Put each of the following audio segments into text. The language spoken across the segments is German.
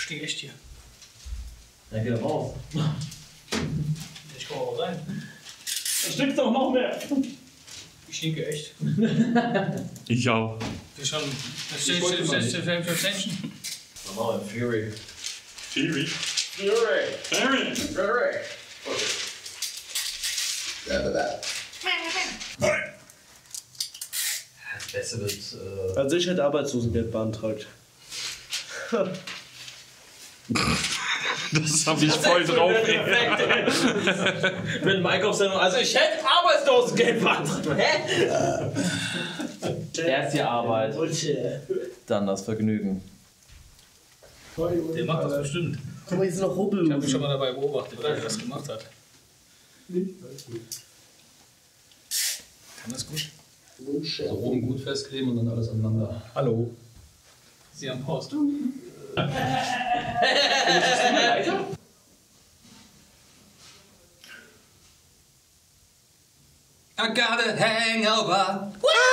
stinkt echt hier. Dann geht er raus. Ich komme auch rein. Da stinkt doch noch mehr. Ich stinke echt. Ich auch. Wir schon. Das ist Normal, Fury. Fury? Fury! Fury! Das Beste wird. Also ich hätte Arbeitslosengeld beantragt. Das hab ich voll drauf. Mit dem Einkaufssendung. Also ich hätte Arbeitslosengeld beantragt. Hä? Erst die Arbeit, dann das Vergnügen. Der macht das bestimmt. Guck mal, hier sind noch Ich Rubbel. habe mich schon mal dabei beobachtet, wie er das gemacht hat. Kann das gut? So oben gut festkleben und dann alles aneinander. Hallo. Sie am Post. I got a hangover.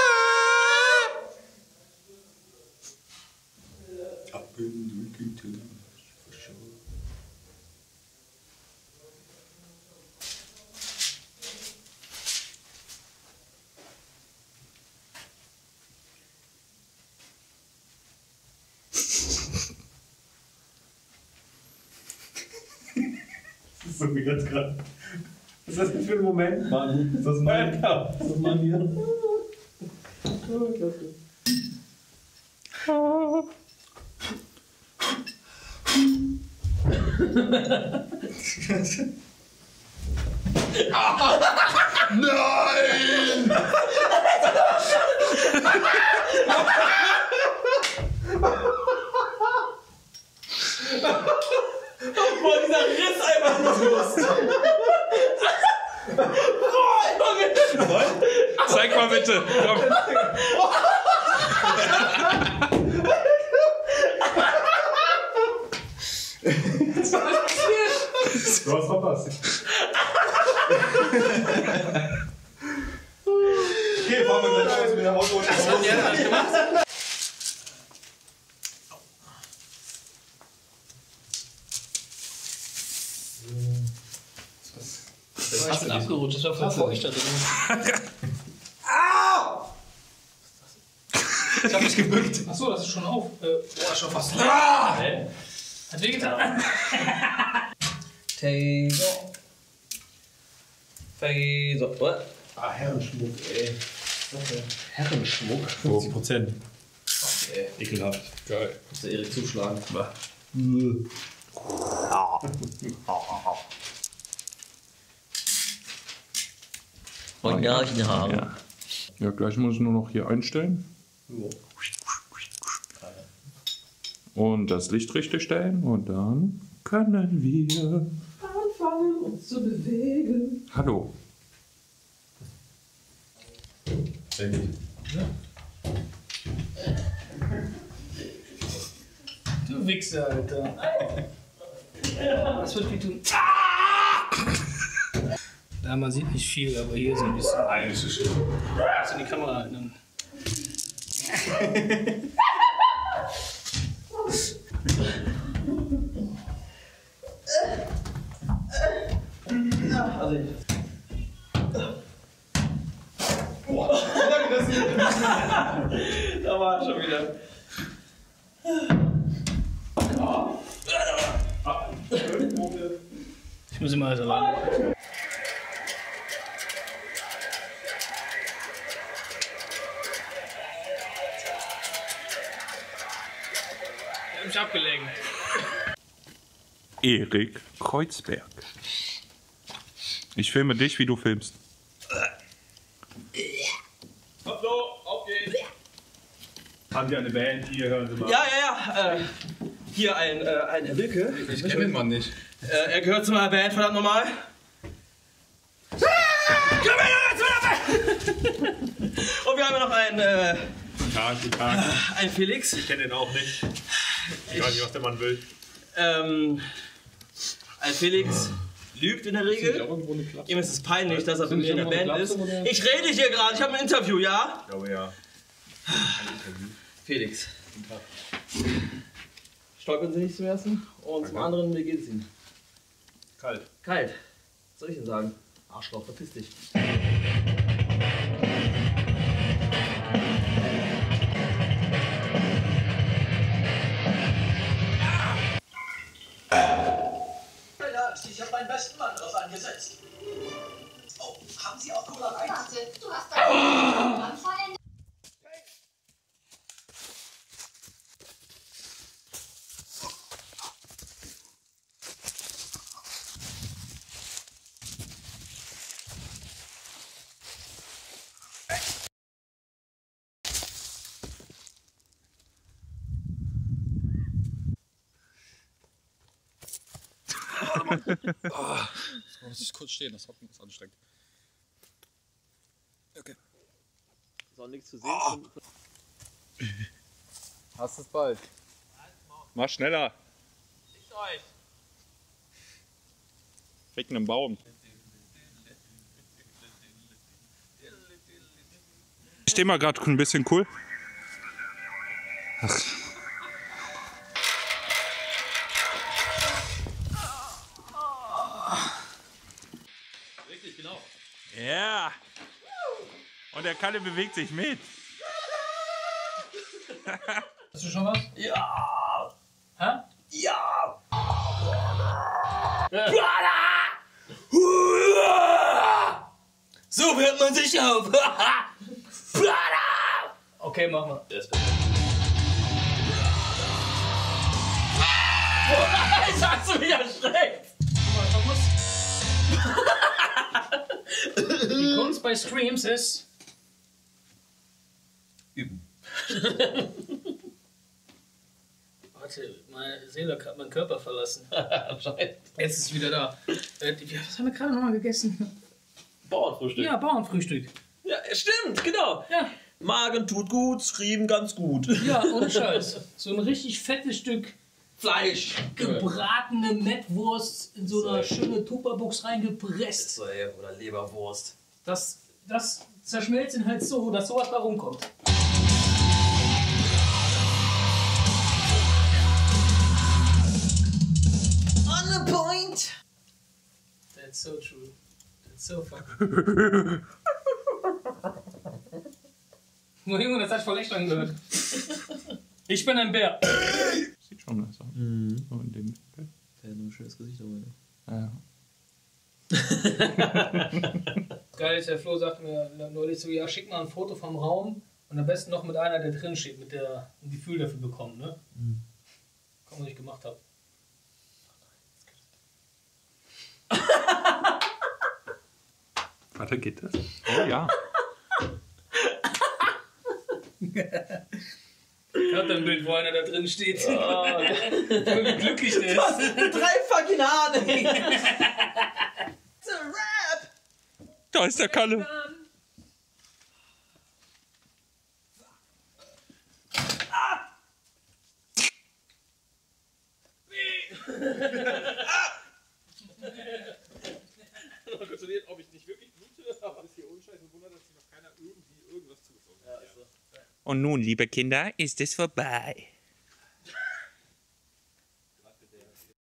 Das ist so weird gerade. Was ist das denn für ein Moment, Mann? Ist das mein Kampf? Ist das mein hier? Oh, klasse. Nein! Boah, dieser Riss einfach nur los. Zeig mal bitte. Komm. Du hast verpasst. Okay, fahren wir gleich alles wieder Auto. Was hat der denn gemacht? Ich bin abgerutscht, das war voll feucht da drin. Au! Ich hab mich gebückt. Achso, das ist schon auf. Boah, schon fast. Hä? Hat wehgetan. Taser. Phaser. What? Ah, Herrenschmuck, ey. Okay. Herrenschmuck? 50%. Okay. Ekelhaft. Geil. Muss der Erik zuschlagen. Originalhaare. Ja. Ja, gleich muss ich nur noch hier einstellen. Und das Licht richtig stellen und dann können wir Anfangen uns zu bewegen. Hallo. Sehr gut. Du Wichser, Alter. Das wird wie tun. Da man sieht nicht viel, aber hier so ein bisschen. Nein, das ist schön. Das in die Kamera halten. Da war er schon wieder. Ich muss immer also ran. Ich hab mich abgelenkt. Erik Kreuzberg. Ich filme dich, wie du filmst. Hallo, auf geht's. Haben Sie eine Band? Hier hören Sie mal. Ja. Hier ein Herr Wilke. Ich kenne den Mann nicht. Er gehört zu meiner Band, verdammt nochmal. Und wir haben noch einen, Guten Tag. einen Felix. Ich kenne den auch nicht. Ich weiß nicht, was der Mann will. Ein Felix lügt in der Regel. Ihm ist es peinlich, dass er bei mir in der Band ist. Ich rede hier gerade, ich habe ein Interview, ja? Ich glaube ja. Felix. stolpern Sie nicht zum ersten. Und zum anderen, wie geht es Ihnen? Kalt. Kalt. Was soll ich denn sagen? Arschloch, verpiss dich. Ich habe meinen besten Mann drauf angesetzt. Oh, haben Sie auch Cola Light? Warte, du hast einen Anfall. Oh, muss ich kurz stehen, das Hocken ist anstrengend. Okay. Ist auch nichts zu sehen. Hast es bald. Mach schneller. Fickt euch. Fick einen Baum. Ich stehe mal gerade ein bisschen cool. Ach. Richtig, genau. Ja. Und der Kalle bewegt sich mit. Hast du schon was? Ja! Hä? Ja! So wärmt man sich auf! Okay, machen wir. Jetzt hast du mich erschreckt! Die Kunst bei Screams ist... Üben. Warte, meine Seele hat meinen Körper verlassen. Anscheinend. Jetzt ist es wieder da. Was haben wir gerade nochmal gegessen? Bauernfrühstück. Ja, Bauernfrühstück. Ja, stimmt, genau. Ja. Magen tut gut, Scream ganz gut. Ja, ohne Scheiß. So ein richtig fettes Stück Fleisch. gebratene Mettwurst in so eine schöne Tupperbox reingepresst. So, ey, oder Leberwurst. Das zerschmelzt ihn halt so, dass sowas da rumkommt. On the point. That's so true. That's so fucking... Oh, Junge, das hat voll echt angehört. Ich bin ein Bär. Sieht schon nice aus. So in dem Bild. Der hat nur ein schönes Gesicht, aber Ja. Geil ist, der Flo sagt mir neulich so, ja, schick mal ein Foto vom Raum und am besten noch mit einer, der drin steht, mit der ein Gefühl dafür bekommen, ne? Komm, was ich gemacht habe. Warte, geht das? Oh ja. Ich hab da ein Bild, wo einer da drin steht. Wie glücklich der ist. was? 3 fucking Haare, ey. It's a rap. Da ist der Kalle. Kontrolliert, ob ich nicht wirklich blute, aber ist hier unscheiß und wundert, dass sich noch keiner irgendwie irgendwas zugezogen hat. Und nun, liebe Kinder, ist es vorbei.